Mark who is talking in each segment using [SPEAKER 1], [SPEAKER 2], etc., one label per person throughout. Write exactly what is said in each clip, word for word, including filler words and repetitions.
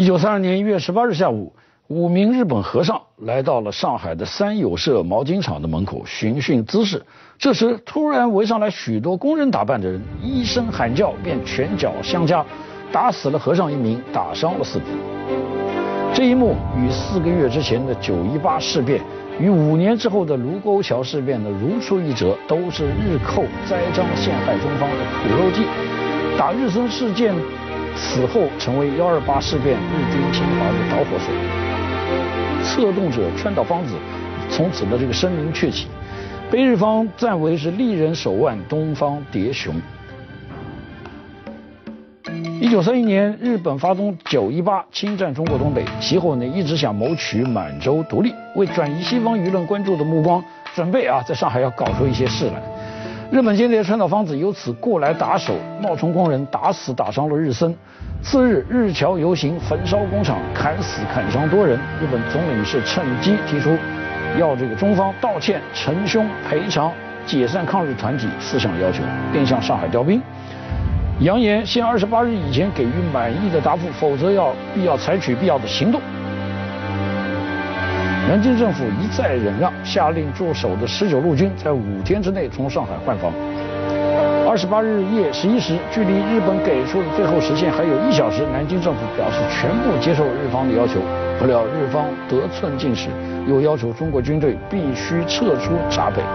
[SPEAKER 1] 九三二年一月十八日下午，五名日本和尚来到了上海的三友社毛巾厂的门口寻衅滋事。这时，突然围上来许多工人打扮的人，一声喊叫便拳脚相加，打死了和尚一名，打伤了四名。这一幕与四个月之前的九一八事变，与五年之后的卢沟桥事变的如出一辙，都是日寇栽赃陷害中方的苦肉计。打日森事件此后成为幺二八事变日军侵华的导火索，策动者川岛芳子从此的这个声名鹊起，被日方赞为是利人手腕，东方蝶雄。一九三一年，日本发动九一八侵占中国东北，其后呢一直想谋取满洲独立，为转移西方舆论关注的目光，准备啊在上海要搞出一些事来。日本间谍川岛芳子由此过来打手，冒充工人打死打伤了日森。次日，日侨游行焚烧工厂，砍死砍伤多人。日本总领事趁机提出要这个中方道歉、陈凶、赔偿、解散抗日团体四项要求，并向上海调兵，扬言限二十八日以前给予满意的答复，否则要必要采取必要的行动。南京政府一再忍让，下令驻守的十九路军在五天之内从上海换防。二十八日夜十一时，距离日本给出的最后时限还有一小时，南京政府表示全部接受日方的要求。不料日方得寸进尺，又要求中国军队必须撤出闸北。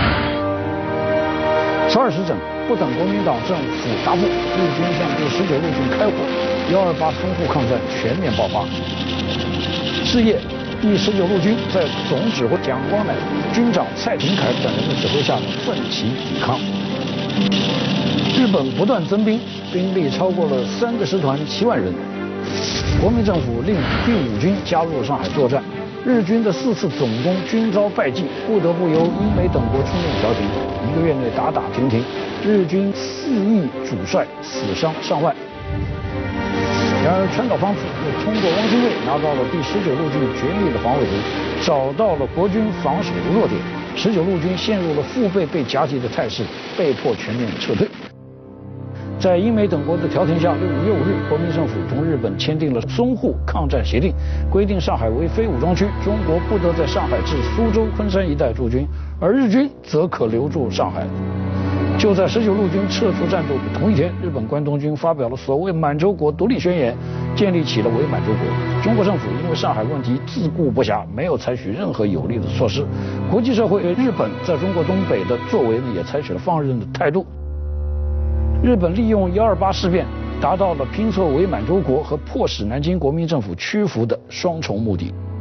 [SPEAKER 1] 十二时整，不等国民党政府答复，日军向第十九路军开火，幺二八淞沪抗战全面爆发。是夜，第十九路军在总指挥蒋光鼐、军长蔡廷锴等人的指挥下奋起抵抗。日本不断增兵，兵力超过了三个师团七万人。国民政府令第五军加入上海作战，日军的四次总攻均遭败绩，不得不由英美等国出面调停。一个月内打打停停，日军四亿主帅死伤上万。然而川岛芳子又通过汪精卫拿到了第十九路军绝密的防卫图，找到了国军防守的弱点，十九路军陷入了腹背被夹击的态势，被迫全面撤退。在英美等国的调停下，六月五日，国民政府同日本签订了淞沪抗战协定，规定上海为非武装区，中国不得在上海至苏州、昆山一带驻军，而日军则可留驻上海。就在十九路军撤出战斗的同一天，日本关东军发表了所谓满洲国独立宣言，建立起了伪满洲国。中国政府因为上海问题自顾不暇，没有采取任何有力的措施。国际社会对日本在中国东北的作为呢，也采取了放任的态度。日本利用幺二八事变，达到了拼凑伪满洲国和迫使南京国民政府屈服的双重目的。